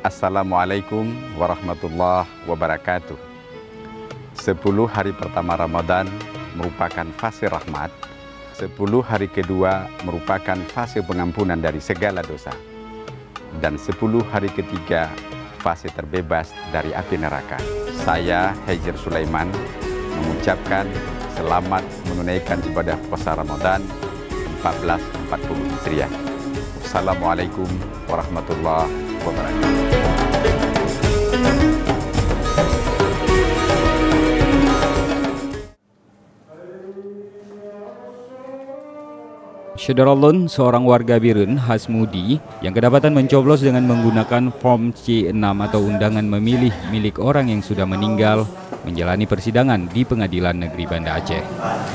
Assalamualaikum warahmatullahi wabarakatuh. 10 hari pertama Ramadan merupakan fase rahmat. 10 hari kedua merupakan fase pengampunan dari segala dosa. Dan 10 hari ketiga fase terbebas dari api neraka. Saya Hejir Sulaiman mengucapkan selamat menunaikan ibadah puasa Ramadan 1440 Hijriah. Assalamualaikum warahmatullahi wabarakatuh. Syederalun, seorang warga Birun, Hasmudi, yang kedapatan mencoblos dengan menggunakan form C6 atau undangan memilih milik orang yang sudah meninggal, menjalani persidangan di Pengadilan Negeri Banda Aceh.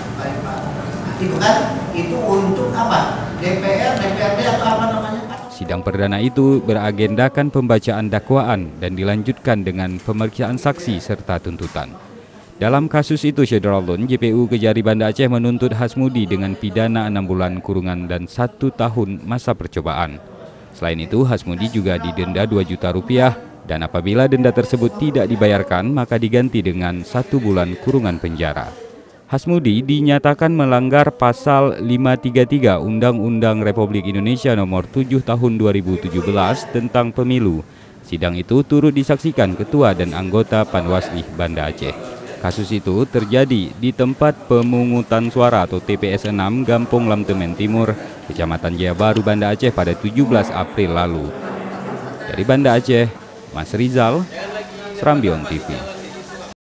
Itu untuk apa? DPR, DPRD atau apa namanya? Sidang perdana itu beragendakan pembacaan dakwaan dan dilanjutkan dengan pemeriksaan saksi serta tuntutan. Dalam kasus itu, Syederalun, JPU Kejari Banda Aceh menuntut Hasmudi dengan pidana 6 bulan kurungan dan 1 tahun masa percobaan. Selain itu, Hasmudi juga didenda 2 juta rupiah dan apabila denda tersebut tidak dibayarkan, maka diganti dengan 1 bulan kurungan penjara. Hasmudi dinyatakan melanggar pasal 533 Undang-Undang Republik Indonesia nomor 7 tahun 2017 tentang pemilu. Sidang itu turut disaksikan Ketua dan anggota Panwaslih Banda Aceh. Kasus itu terjadi di tempat pemungutan suara atau TPS 6 Gampong Lamtemen Timur, Kecamatan Jaya Baru, Banda Aceh pada 17 April lalu. Dari Banda Aceh, Mas Rizal, Serambion TV.